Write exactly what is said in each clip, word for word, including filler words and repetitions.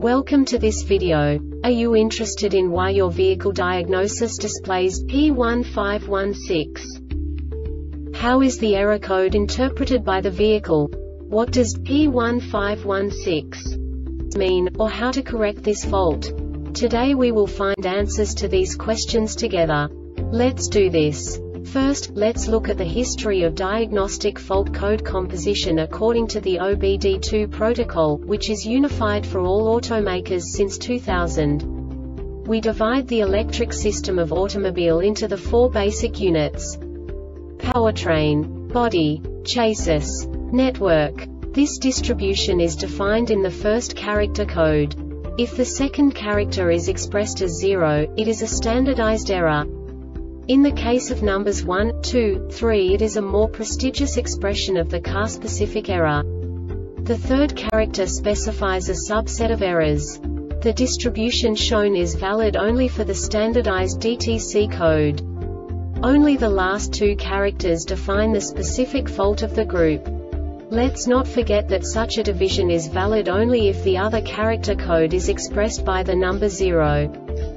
Welcome to this video. Are you interested in why your vehicle diagnosis displays P one five one six? How is the error code interpreted by the vehicle? What does P one five one six mean, or how to correct this fault? Today we will find answers to these questions together. Let's do this. First, let's look at the history of diagnostic fault code composition according to the O B D two protocol, which is unified for all automakers since two thousand. We divide the electric system of automobile into the four basic units: powertrain, body, chassis, network. This distribution is defined in the first character code. If the second character is expressed as zero, it is a standardized error. In the case of numbers one, two, three, it is a more prestigious expression of the car-specific error. The third character specifies a subset of errors. The distribution shown is valid only for the standardized D T C code. Only the last two characters define the specific fault of the group. Let's not forget that such a division is valid only if the other character code is expressed by the number zero.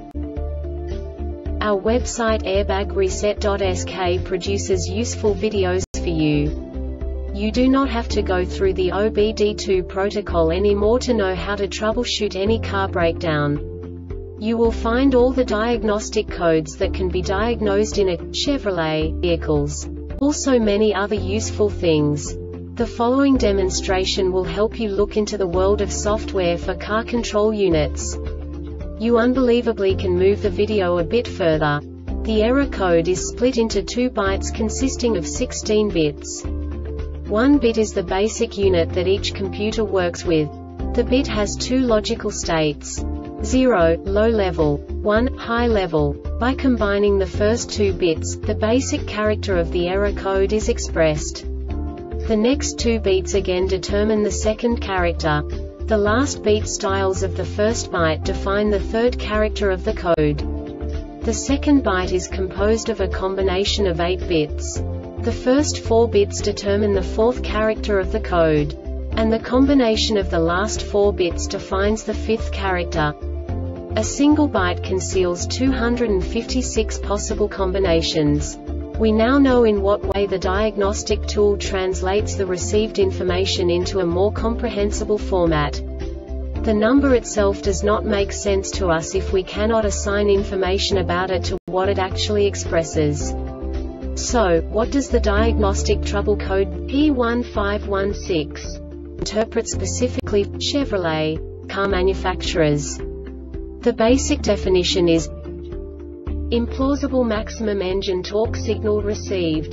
Our website airbag reset dot S K produces useful videos for you. You do not have to go through the O B D two protocol anymore to know how to troubleshoot any car breakdown. You will find all the diagnostic codes that can be diagnosed in a Chevrolet vehicles. Also many other useful things. The following demonstration will help you look into the world of software for car control units. You unbelievably can move the video a bit further. The error code is split into two bytes consisting of sixteen bits. One bit is the basic unit that each computer works with. The bit has two logical states: zero, low level, one, high level. By combining the first two bits, the basic character of the error code is expressed. The next two beats again determine the second character. The last beat styles of the first byte define the third character of the code. The second byte is composed of a combination of eight bits. The first four bits determine the fourth character of the code. And the combination of the last four bits defines the fifth character. A single byte conceals two hundred fifty-six possible combinations. We now know in what way the diagnostic tool translates the received information into a more comprehensible format. The number itself does not make sense to us if we cannot assign information about it to what it actually expresses. So, what does the diagnostic trouble code P one five one six interpret specifically for Chevrolet car manufacturers? The basic definition is implausible maximum engine torque signal received.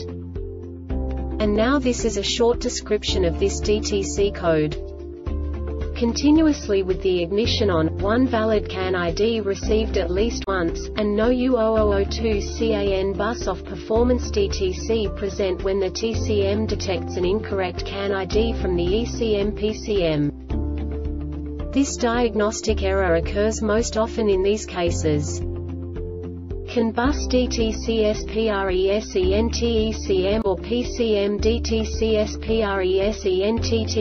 And now this is a short description of this D T C code. Continuously with the ignition on, one valid C A N I D received at least once, and no U zero zero zero two C A N bus off performance D T C present when the T C M detects an incorrect C A N I D from the E C M P C M. This diagnostic error occurs most often in these cases: C A N bus D T C S present E C M or P C M D T C S present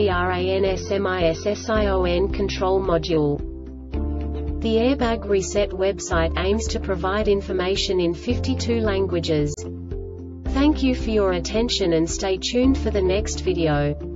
TRANSMISSION control module. The Airbag Reset website aims to provide information in fifty-two languages. Thank you for your attention and stay tuned for the next video.